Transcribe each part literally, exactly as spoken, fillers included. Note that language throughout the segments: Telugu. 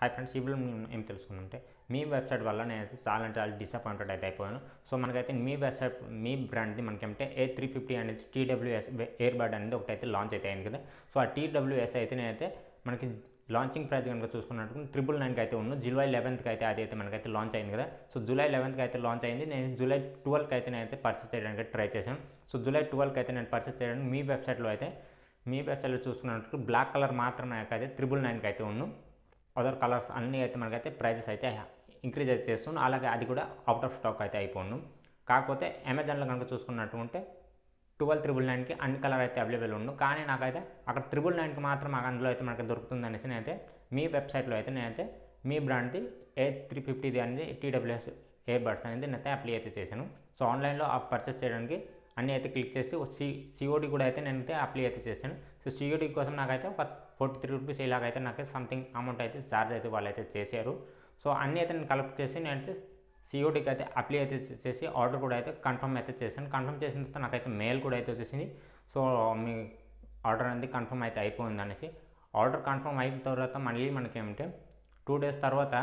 హాయ్ ఫ్రెండ్స్, ఇప్పుడు నేను ఏం తెలుసుకుంటే మీ వెబ్సైట్ వల్ల నేనైతే చాలా అంటే చాలా డిసప్పాయింటెడ్ అయితే అయిపోయాను. సో మనకైతే మీ వెబ్సైట్ మీ బ్రాండ్ది మనకేంటే ఏ త్రీ ఫిఫ్టీ అనేది టీడబ్ల్యూఎస్ ఎయిర్ బడ్ అనేది ఒకటైతే లాంచ్ అయితే అయింది కదా. సో ఆ టీడబ్ల్యూఎస్ అయితే నేనైతే మనకి లాంచింగ్ ప్రైస్ కనుక చూసుకున్నట్టు ట్రిపుల్ నైన్కి అయితే ఉన్నాను. జూలై లెవెన్త్కి అయితే అది అయితే మనకైతే లాంచ్ అయింది కదా. సో జూలై లెవెన్త్కి అయితే లాంచ్ అయింది. నేను జూలై ట్వెల్వ్కి అయితే నేనైతే పర్చేస్ చేయడానికి ట్రై చేశాను. సో జూలై ట్వెల్వ్కి అయితే నేను పర్చేస్ చేయడానికి మీ వెబ్సైట్లో అయితే మీ వెబ్సైట్లో చూసుకున్నట్టు బ్లాక్ కలర్ మాత్రమే అయితే త్రిబుల్ నైన్కి అయితే ఉన్నాను. అదర్ కలర్స్ అన్నీ అయితే మనకైతే ప్రైజెస్ అయితే ఇంక్రీజ్ అయితే చేస్తున్నాం. అలాగే అది కూడా అవుట్ ఆఫ్ స్టాక్ అయితే అయిపోను. కాకపోతే అమెజాన్లో కనుక చూసుకున్నట్టు ఉంటే ట్వెల్వ్ త్రిబుల్ నైన్కి అన్ని కలర్ అయితే అవైలబుల్ ఉండు. కానీ నాకైతే అక్కడ త్రిబుల్ నైన్కి మాత్రం అందులో అయితే మనకి దొరుకుతుంది అనేసి నేనైతే మీ వెబ్సైట్లో అయితే నేనైతే మీ బ్రాండ్ది ఏ త్రీ ఫిఫ్టీది అనేది టీడబ్ల్యూఎస్ ఎయిర్ బడ్స్ అనేది నేనైతే అప్లై అయితే చేశాను. సో ఆన్లైన్లో ఆ పర్చేస్ చేయడానికి అన్నీ అయితే క్లిక్ చేసి సి సిఓడి కూడా అయితే నేనైతే అప్లై అయితే చేశాను. సో సిఓడి కోసం నాకైతే ఒక ఫోర్టీ త్రీ రూపీస్ ఇలాగైతే నాకు సంథింగ్ అమౌంట్ అయితే ఛార్జ్ అయితే వాళ్ళు అయితే చేశారు. సో అన్నీ అయితే నేను కలెక్ట్ చేసి నేనైతే సిఓడికి అయితే అప్లై అయితే చేసి ఆర్డర్ కూడా అయితే కన్ఫర్మ్ అయితే చేశాను. కన్ఫర్మ్ చేసిన తర్వాత నాకైతే మెయిల్ కూడా అయితే వచ్చేసింది. సో మీ ఆర్డర్ అనేది కన్ఫర్మ్ అయితే అయిపోయింది అనేసి. ఆర్డర్ కన్ఫర్మ్ అయిన తర్వాత మళ్ళీ మనకి ఏమంటే టూ డేస్ తర్వాత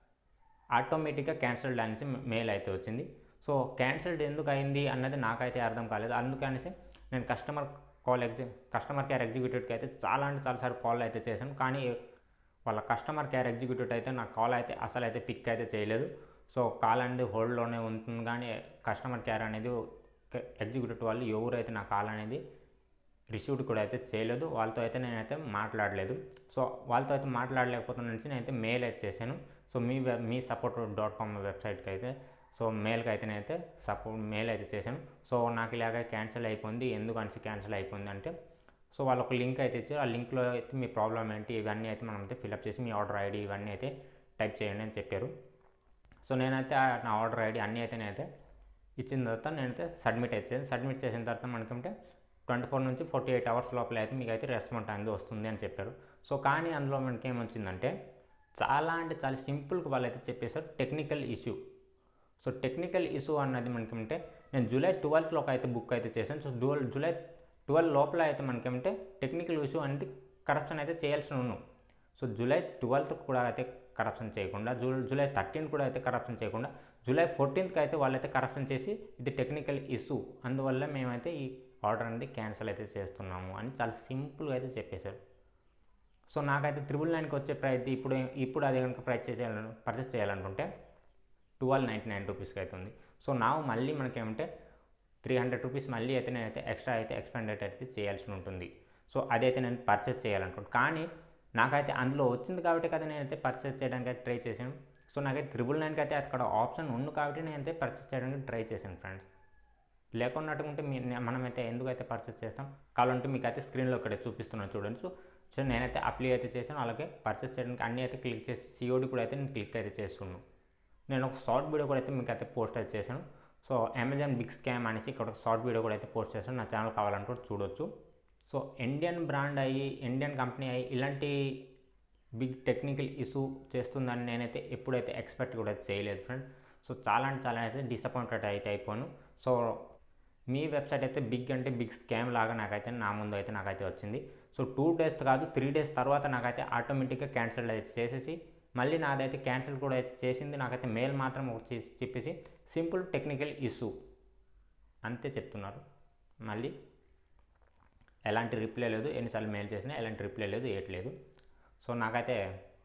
ఆటోమేటిక్గా క్యాన్సిల్డ్ అనేసి మెయిల్ అయితే వచ్చింది. సో క్యాన్సిల్డ్ ఎందుకు అయింది అన్నది నాకైతే అర్థం కాలేదు. అందుకనేసి నేను కస్టమర్ కాల్ ఎగ్జి కస్టమర్ కేర్ ఎగ్జిక్యూటివ్కి అయితే చాలా అంటే చాలాసార్లు కాల్ అయితే చేశాను. కానీ వాళ్ళ కస్టమర్ కేర్ ఎగ్జిక్యూటివ్ అయితే నా కాల్ అయితే అసలు అయితే పిక్ అయితే చేయలేదు. సో కాల్ అనేది హోల్డ్లోనే ఉంటుంది. కానీ కస్టమర్ కేర్ అనేది ఎగ్జిక్యూటివ్ వాళ్ళు ఎవరైతే నా కాల్ అనేది రిసీవ్డ్ కూడా అయితే చేయలేదు. వాళ్ళతో అయితే నేనైతే మాట్లాడలేదు. సో వాళ్ళతో అయితే మాట్లాడలేకపోతున్న నుంచి నేనైతే మెయిల్ అయితే చేశాను. సో మీ వెబ్ మీ సపోర్ట్ డాట్ కామ్ వెబ్సైట్కి అయితే సో మెయిల్కి అయితే నేనైతే సపోర్ట్ మెయిల్ అయితే చేశాను. సో నాకు ఇలాగ క్యాన్సిల్ అయిపోయింది, ఎందుకు అనేసి క్యాన్సిల్ అయిపోయింది అంటే సో వాళ్ళు ఒక లింక్ అయితే ఇచ్చారు. ఆ లింక్లో అయితే మీ ప్రాబ్లం ఏంటి ఇవన్నీ అయితే మనం అయితే ఫిల్అప్ చేసి మీ ఆర్డర్ ఐడి ఇవన్నీ అయితే టైప్ చేయండి అని చెప్పారు. సో నేనైతే నా ఆర్డర్ ఐడి అన్నీ అయితే నేనైతే ఇచ్చిన తర్వాత నేనైతే సబ్మిట్ అయితే సబ్మిట్ చేసిన తర్వాత మనకంటే ట్వంటీ ఫోర్ నుంచి ఫార్టీ ఎయిట్ అవర్స్ లోపల అయితే మీకు అయితే రెస్పాన్స్ అనేది వస్తుంది అని చెప్పారు. సో కానీ అందులో మనకి ఏమొచ్చిందంటే చాలా అంటే చాలా సింపుల్గా వాళ్ళు అయితే చెప్పేశారు technical issue. So technical issue అన్నది మనకేమంటే నేను జూలై ట్వెల్త్లోకి అయితే బుక్ అయితే చేశాను. సో జూలై జూలై ట్వెల్వ్ లోపల అయితే మనకేమంటే టెక్నికల్ ఇష్యూ అంటే కరప్షన్ అయితే చేయాల్సి ఉన్నాను. సో జూలై ట్వెల్త్ కూడా అయితే కరప్షన్ చేయకుండా జూ జూలై థర్టీన్ కూడా అయితే కరప్షన్ చేయకుండా జూలై ఫోర్టీన్త్కి అయితే వాళ్ళైతే కరప్షన్ చేసి ఇది టెక్నికల్ ఇష్యూ అందువల్ల మేమైతే ఈ ఆర్డర్ అనేది క్యాన్సిల్ అయితే చేస్తున్నాము అని చాలా సింపుల్గా అయితే చెప్పేశారు. సో నాకైతే త్రిబుల్ నైన్కి వచ్చే ప్రైస్ ఇప్పుడు ఇప్పుడు అది కనుక ప్రైస్ చేయాలను పర్చేస్ చేయాలనుకుంటే ట్వెల్వ్ నైంటీ నైన్ రూపీస్కి అవుతుంది. సో నా మళ్ళీ మనకేమంటే త్రీ హండ్రెడ్ రూపీస్ మళ్ళీ అయితే నేనైతే ఎక్స్ట్రా అయితే ఎక్స్పెండెడ్ అయితే చేయాల్సి ఉంటుంది. సో అదైతే నేను పర్చేస్ చేయాలనుకుంటున్నాను. కానీ నాకైతే అందులో వచ్చింది కాబట్టి కదా నేనైతే పర్చేస్ చేయడానికి అయితే ట్రై చేశాను. సో నాకైతే త్రిబుల్ నైన్కి అయితే అక్కడ ఆప్షన్ ఉంది కాబట్టి నేనైతే పర్చేస్ చేయడానికి ట్రై చేశాను ఫ్రెండ్స్. లేకున్నట్టుకుంటే మీ మనమైతే ఎందుకైతే పర్చేస్ చేస్తాం కావాలంటే మీకు అయితే స్క్రీన్లో ఇక్కడ చూపిస్తున్నాను చూడండి. సో సో నేనైతే అప్లై అయితే చేశాను. అలాగే పర్చేస్ చేయడానికి అన్నీ అయితే క్లిక్ చేసి సిఓడి కూడా అయితే నేను క్లిక్ అయితే చేస్తున్నాను. నేను ఒక షార్ట్ వీడియో కూడా అయితే మీకు అయితే పోస్ట్ అయితే చేశాను. సో అమెజాన్ బిగ్ స్కామ్ అనేసి ఇక్కడ ఒక షార్ట్ వీడియో కూడా అయితే పోస్ట్ చేశాను. నా ఛానల్ కావాలనుకుంటే చూడొచ్చు. సో ఇండియన్ బ్రాండ్ అయ్యి ఇండియన్ కంపెనీ అయ్యి ఇలాంటి బిగ్ టెక్నికల్ ఇష్యూ చేస్తుందని నేనైతే ఎప్పుడైతే ఎక్స్పెక్ట్ కూడా చేయలేదు ఫ్రెండ్. సో చాలా అంటే చాలా అయితే డిసప్పాయింటెడ్ అయితే అయిపోయాను. సో మీ వెబ్సైట్ అయితే బిగ్ అంటే బిగ్ స్కామ్ లాగా నాకైతే నా ముందు అయితే నాకైతే వచ్చింది. సో టూ డేస్ కాదు త్రీ డేస్ తర్వాత నాకైతే ఆటోమేటిక్గా క్యాన్సిల్ అయితే చేసేసి మళ్ళీ నాదైతే క్యాన్సిల్ కూడా అయితే చేసింది. నాకైతే మెయిల్ మాత్రం వచ్చి చెప్పేసి సింపుల్ టెక్నికల్ ఇష్యూ అంతే చెప్తున్నారు. మళ్ళీ ఎలాంటి రిప్లై లేదు. ఎన్నిసార్లు మెయిల్ చేసినా ఎలాంటి రిప్లై లేదు, ఏట్లేదు. సో నాకైతే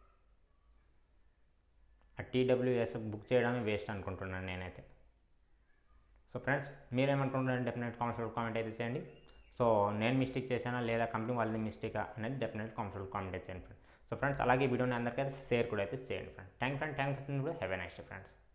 ఆ టీడబ్ల్యూఎస్ బుక్ చేయడమే వేస్ట్ అనుకుంటున్నాను నేనైతే. సో ఫ్రెండ్స్ మీరేమనుకుంటున్నారు డెఫినెట్ కామెంట్స్లో కామెంట్ అయితే చేయండి. సో నేను మిస్టేక్ చేశానా లేదా కంపెనీ వాళ్ళది మిస్టేకా అనేది డెఫినెట్ కామెంట్స్లో కామెంట్ అయితే చేయండి ఫ్రెండ్స్. సో ఫ్రెండ్స్ అలాగే వీడియోని అందరికీ అయితే షేర్ కూడా అయితే చేయండి friend. Thank friend thank for have a nice day friends.